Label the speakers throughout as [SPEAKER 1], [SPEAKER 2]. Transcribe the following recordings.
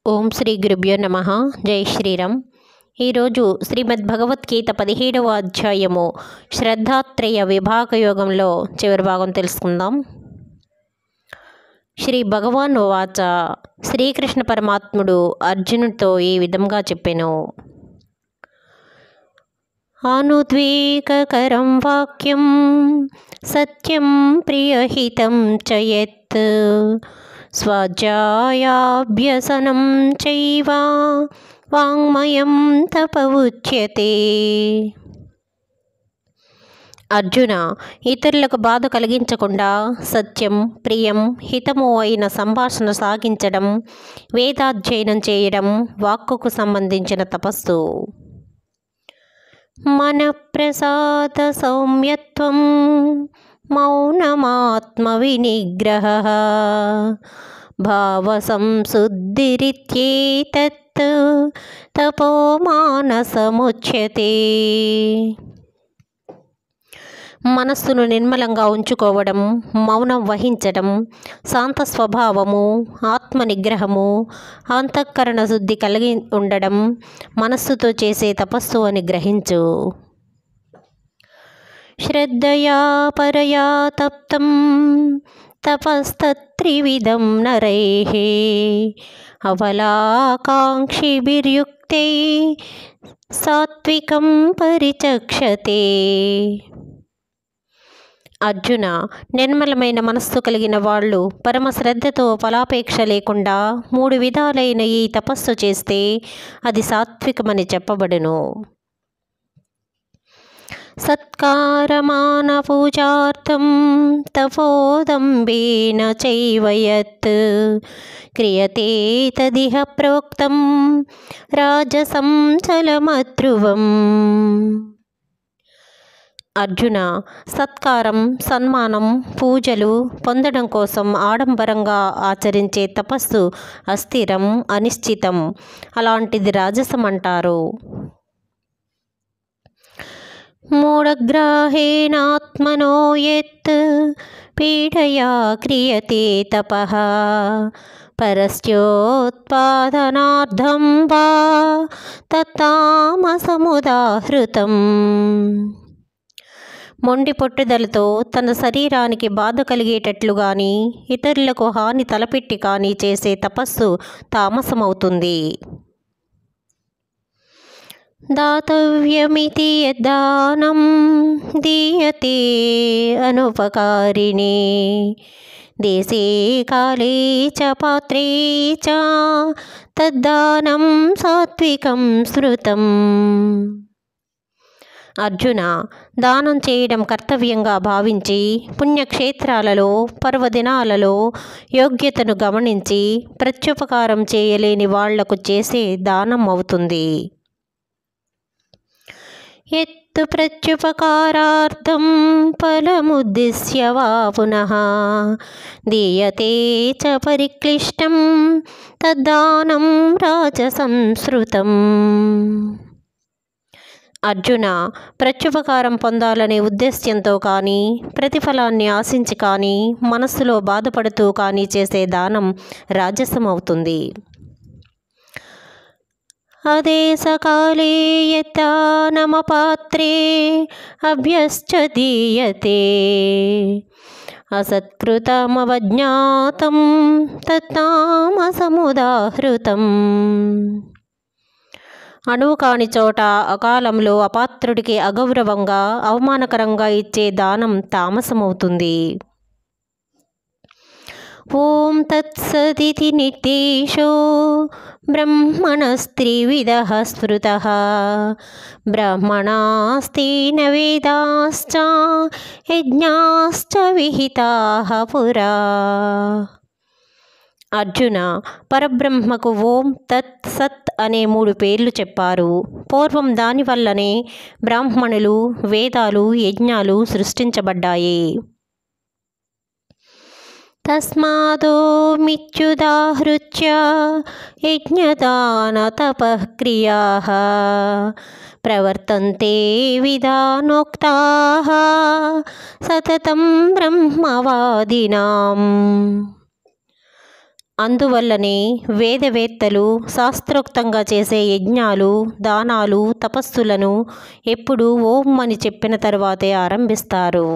[SPEAKER 1] ఓం శ్రీ గురుభ్యో నమః. జై శ్రీరామ్. ఈరోజు శ్రీమద్ భగవద్గీత 17వ అధ్యాయము శ్రద్ధాత్రయ విభాగ యోగంలో చివరి భాగం తెలుసుకుందాం. శ్రీ భగవాన్ వాచ, శ్రీకృష్ణ పరమాత్ముడు అర్జునుడితో ఈ విధంగా చెప్పెను. అనుద్వేగకరం వాక్యం సత్యం ప్రియహితం చ యత్ స్వాధ్యాయాభ్యసనం చైవ వాంగ్మయం తప ఉచ్యతే. అర్జున, ఇతరులకు బాధ కలిగించకుండా సత్యం, ప్రియం, హితము అయిన సంభాషణ సాగించడం, వేదాధ్యయనం చేయడం వాక్కుకు సంబంధించిన తపస్సు. మన ప్రసాద సౌమ్యత్వం మౌనమాత్మ వినిగ్రహ భావ సంశుద్ధిరిత్యేతత్ తపో మానసముచ్యతే. మనస్సును నిర్మలంగా ఉంచుకోవడం, మౌనం వహించడం, శాంత స్వభావము, ఆత్మ నిగ్రహము, అంతఃకరణ శుద్ధి కలిగి ఉండడం మనస్సుతో చేసే తపస్సు అని గ్రహించు. శ్రద్ధయా పరయా తప్తం తపస్తత్రివిధం నరైః అవలాకాంక్షిభిర్యుక్తై సాత్వికం పరిచక్షతే. అర్జున, నిర్మలమైన మనస్సు కలిగిన వాళ్ళు పరమ శ్రద్ధతో ఫలాపేక్ష లేకుండా 3 విధాలైన ఈ తపస్సు చేస్తే అది సాత్వికమని చెప్పబడును. సత్కారమాన పూజార్థం తపోదంబేన చైవ యత్ క్రియతే తదిహ ప్రోక్తం రాజసం చలమధ్రువం. అర్జున, సత్కారం, సన్మానం, పూజలు పొందడం కోసం ఆడంబరంగా ఆచరించే తపస్సు అస్థిరం, అనిశ్చితం. అలాంటిది రాజసం అంటారు. మూఢగ్రాహేణాత్మనో యత్ పీడయా క్రియతే తపః పరస్యోత్పాదనార్థం వా తత్తామసముదాహృతం. మొండి పట్టుదలతో తన శరీరానికి బాధ కలిగేటట్లు కానీ ఇతరులకు హాని తలపెట్టి కానీ చేసే తపస్సు తామసమవుతుంది. దాతవ్యమితి యద్దానం దీయతే అనుపకారిణే దేశే కాలే చ పాత్రే చ తద్దానం సాత్వికం శృతం. అర్జున, దానం చేయడం కర్తవ్యంగా భావించి పుణ్యక్షేత్రాలలో, పర్వదినాలలో యోగ్యతను గమనించి ప్రత్యుపకారం చేయలేని వాళ్లకు చేసే దానం అవుతుంది. యత్ ప్రత్యుపకారార్థం ఫలముద్దిశ్య వా పునః దీయతే చ పరిక్లిష్టం తద్దానం రాజసం శృతం. అర్జున, ప్రత్యుపకారం పొందాలనే ఉద్దేశ్యంతో కానీ ప్రతిఫలాన్ని ఆశించి కానీ మనస్సులో బాధపడుతూ కానీ చేసే దానం రాజసం అవుతుంది. అదేశకాలే యద్దానమపాత్రే అభ్యశ్చ దీయతే అసత్కృతమవజ్ఞాతం తత్తామసముదాహృతం. అణువు కాని చోట అకాలంలో అపాత్రుడికి అగౌరవంగా, అవమానకరంగా ఇచ్చే దానం తామసమవుతుంది. ఓం తత్సదితి నిర్దేశో బ్రహ్మణస్త్రివిధః స్మృతః బ్రహ్మణాస్తేన వేదాశ్చ యజ్ఞాశ్చ విహితాః పురా. అర్జున, పరబ్రహ్మకు ఓం తత్ సత్ అనే 3 పేర్లు చెప్పారు. పూర్వం దానివల్లనే బ్రాహ్మణులు, వేదాలు, యజ్ఞాలు సృష్టించబడ్డాయి. తస్మాదో మిత్యుదాహృత్య యజ్ఞదాన తపః క్రియాః ప్రవర్తంతే విధానోక్తాః సతతం బ్రహ్మవాదినాం. అందువల్లనే వేదవేత్తలు శాస్త్రోక్తంగా చేసే యజ్ఞాలు, దానాలు, తపస్సులను ఎప్పుడూ ఓం అని చెప్పిన తరువాతే ఆరంభిస్తారు.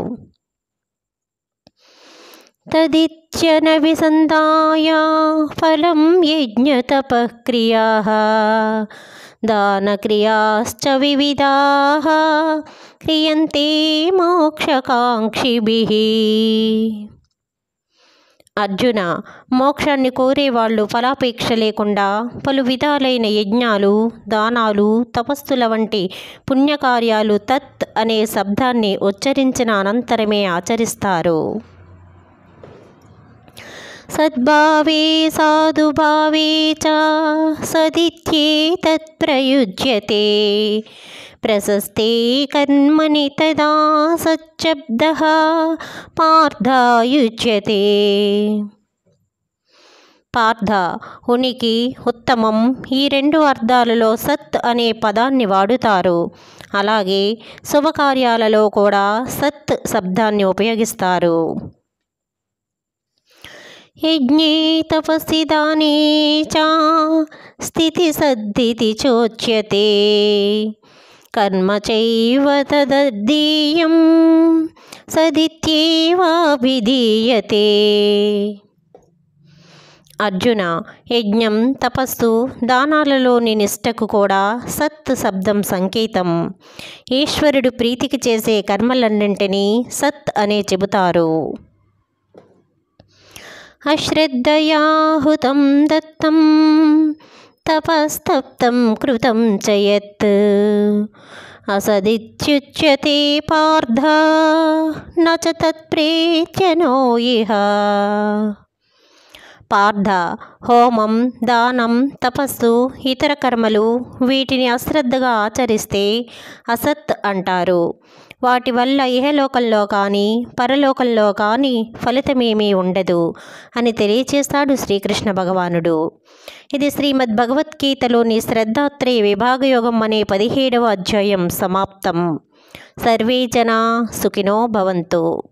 [SPEAKER 1] తదిత్యన విసందాయ ఫలం యజ్ఞతపఃక్రియాః దానక్రియాశ్చ వివిధాః క్రియంతే మోక్షకాంక్షిభిః. అర్జున, మోక్షాన్ని కోరేవాళ్ళు ఫలాపేక్ష లేకుండా పలు విధాలైన యజ్ఞాలు, దానాలు, తపస్సుల వంటి పుణ్యకార్యాలు తత్ అనే శబ్దాన్ని ఉచ్చరించిన అనంతరమే ఆచరిస్తారు. సద్భావే సాధుభావే చ సదిత్యేతత్ ప్రయుజ్యతే ప్రశస్తే కర్మణి తదా సచ్చబ్దః పార్థాయుజ్యతే. పార్థ, ఉనికి, ఉత్తమం ఈ రెండు అర్థాలలో సత్ అనే పదాన్ని వాడుతారు. అలాగే శుభకార్యాలలో కూడా సత్ శబ్దాన్ని ఉపయోగిస్తారు. యజ్ఞే తపసి దానే చ స్థితి సద్దితి చోచ్యతే కర్మ చైవ తదద్దీయం సదిత్యేవాభిధీయతే. అర్జున, యజ్ఞం, తపస్సు, దానాలలోని నిష్టకు కూడా సత్ శబ్దం సంకేతం. ఈశ్వరుడు ప్రీతికి చేసే కర్మలన్నింటినీ సత్ అనే చెబుతారు. అశ్రద్ధయాహుతం దత్తం తపస్తప్తం కృతం చ యత్ అసదిత్యుచ్యతే పార్థ న చ తత్ప్రేత్యనో ఇహ. పార్థ, హోమం, దానం, తపస్సు, ఇతర కర్మలు వీటిని అశ్రద్ధగా ఆచరిస్తే అసత్ అంటారు. వాటి వల్ల ఇహలోకంలో కానీ పరలోకంలో కానీ ఫలితమేమీ ఉండదు అని తెలియచేస్తాడు శ్రీకృష్ణ భగవానుడు. ఇది శ్రీమద్ భగవద్గీతలోని శ్రద్ధాత్రేయ విభాగయోగం అనే 17వ అధ్యాయం సమాప్తం. సర్వే జనా సుఖినో భవంతు.